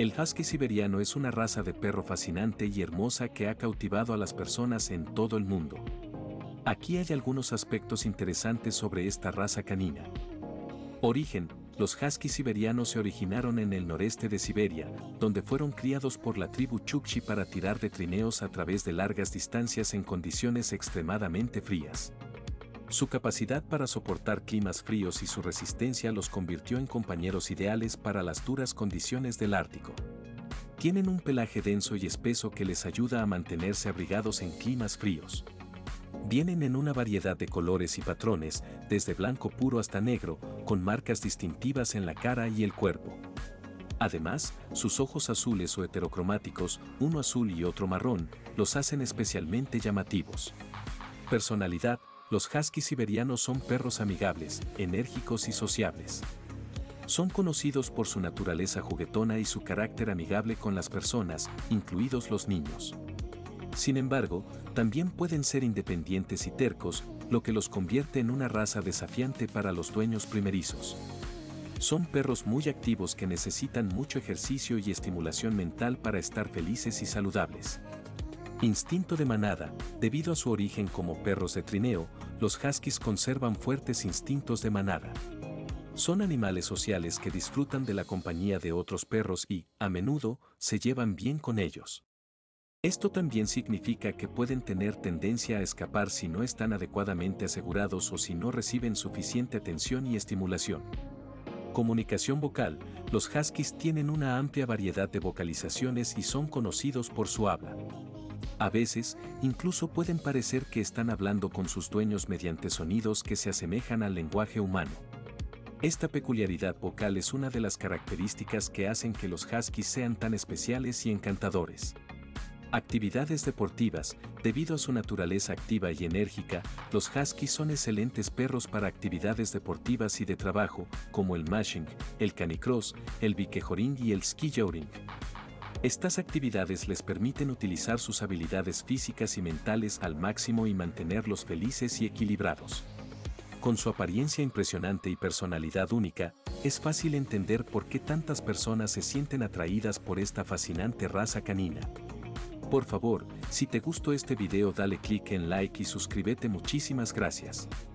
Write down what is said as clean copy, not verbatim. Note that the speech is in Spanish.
El husky siberiano es una raza de perro fascinante y hermosa que ha cautivado a las personas en todo el mundo. Aquí hay algunos aspectos interesantes sobre esta raza canina. Origen: los huskies siberianos se originaron en el noreste de Siberia, donde fueron criados por la tribu Chukchi para tirar de trineos a través de largas distancias en condiciones extremadamente frías. Su capacidad para soportar climas fríos y su resistencia los convirtió en compañeros ideales para las duras condiciones del Ártico. Tienen un pelaje denso y espeso que les ayuda a mantenerse abrigados en climas fríos. Vienen en una variedad de colores y patrones, desde blanco puro hasta negro, con marcas distintivas en la cara y el cuerpo. Además, sus ojos azules o heterocromáticos, uno azul y otro marrón, los hacen especialmente llamativos. Personalidad: los huskies siberianos son perros amigables, enérgicos y sociables. Son conocidos por su naturaleza juguetona y su carácter amigable con las personas, incluidos los niños. Sin embargo, también pueden ser independientes y tercos, lo que los convierte en una raza desafiante para los dueños primerizos. Son perros muy activos que necesitan mucho ejercicio y estimulación mental para estar felices y saludables. Instinto de manada: debido a su origen como perros de trineo, los huskies conservan fuertes instintos de manada. Son animales sociales que disfrutan de la compañía de otros perros y, a menudo, se llevan bien con ellos. Esto también significa que pueden tener tendencia a escapar si no están adecuadamente asegurados o si no reciben suficiente atención y estimulación. Comunicación vocal: los huskies tienen una amplia variedad de vocalizaciones y son conocidos por su habla. A veces, incluso pueden parecer que están hablando con sus dueños mediante sonidos que se asemejan al lenguaje humano. Esta peculiaridad vocal es una de las características que hacen que los huskies sean tan especiales y encantadores. Actividades deportivas: debido a su naturaleza activa y enérgica, los huskies son excelentes perros para actividades deportivas y de trabajo, como el mashing, el canicross, el bikejoring y el skijouring. Estas actividades les permiten utilizar sus habilidades físicas y mentales al máximo y mantenerlos felices y equilibrados. Con su apariencia impresionante y personalidad única, es fácil entender por qué tantas personas se sienten atraídas por esta fascinante raza canina. Por favor, si te gustó este video dale click en like y suscríbete. Muchísimas gracias.